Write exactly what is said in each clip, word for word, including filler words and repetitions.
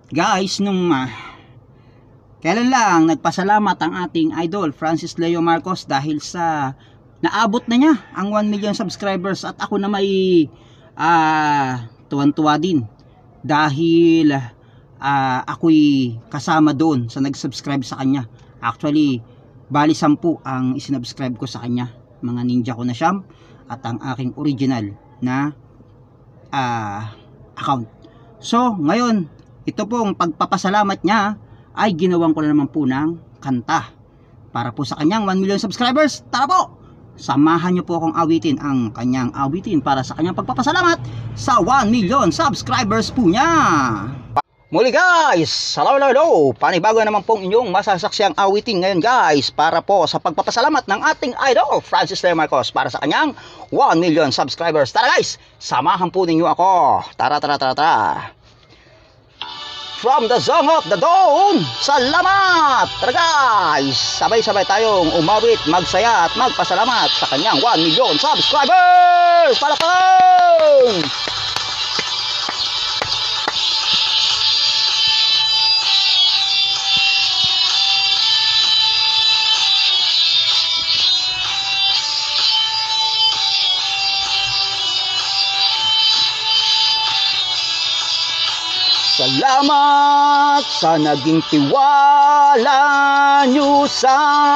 Guys, nung uh, kailan lang nagpasalamat ang ating idol Francis Leo Marcos dahil sa naabot na niya ang one million subscribers, at ako na may uh, tuwan-tuwa din dahil uh, ako'y kasama doon sa nag-subscribe sa kanya. Actually, bali sampu ang isinubscribe ko sa kanya, mga ninja ko na siyam at ang aking original na uh, account. So ngayon, ito pong pagpapasalamat niya ay ginawan ko na naman po ng kanta para po sa kanyang one million subscribers. Tara po, samahan niyo po akong awitin ang kanyang awitin para sa kanyang pagpapasalamat sa one million subscribers po niya. Muli guys, hello hello hello, panibago naman pong inyong masasaksiang awitin ngayon guys para po sa pagpapasalamat ng ating idol Francis Leo Marcos para sa kanyang one million subscribers. Tara guys, samahan po ninyo ako. Tara tara tara tara. From the Song of the Dawn, salamat! Tara guys, sabay-sabay tayong umawit, magsaya at magpasalamat sa kanyang one million subscribers! Palakpan! Salamat sa naging tiwala nyo sa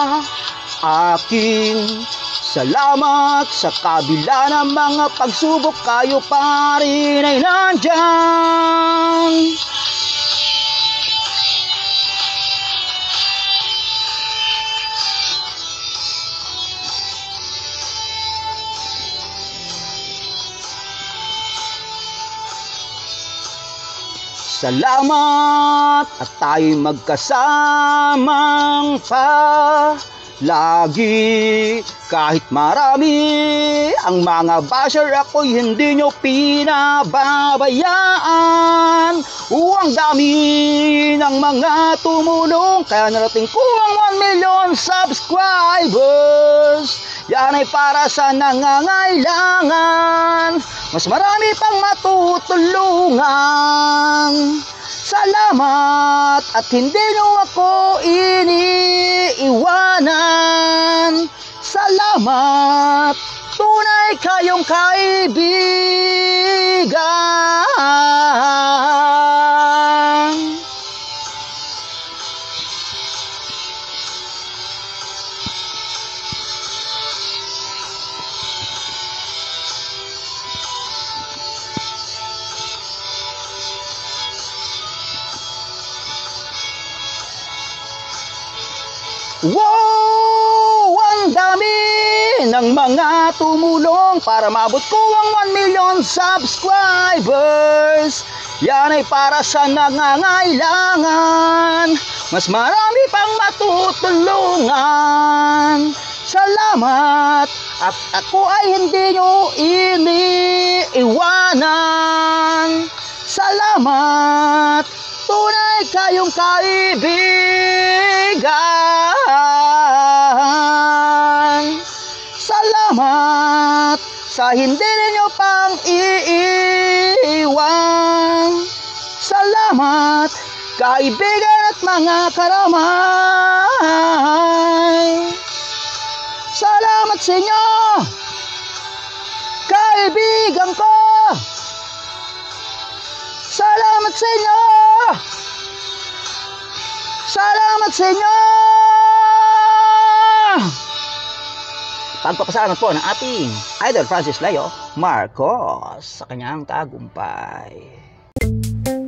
akin. Salamat sa kabila ng mga pagsubok, kayo pa rin ay nandyan. Salamat at tayo'y magkasamang palagi. Kahit marami ang mga basher, ako'y hindi nyo pinababayaan. O ang dami ng mga tumulong, kaya narating ko ang one million subscribers. Yan ay para sa nangangailangan, mas marami pang matutulungan. Salamat at hindi nyo ako iniiwanan. Salamat, tunay kayong kaibigan. Wow! Ang dami ng mga tumulong para maabot ko ang one million subscribers. Yan ay para sa nangangailangan, mas marami pang matutulungan. Salamat at ako ay hindi nyo iniiwanan. Salamat, tunay kayong kaibigan. Salamat sa hindi ninyo pang iiwan. Salamat, kaibigan at mga karamay. Salamat sa inyo, kaibigan ko. Salamat sa inyo. Salamat sa inyo. Pagpapasalamat po ng ating idol Francis Leo Marcos sa kanyang tagumpay.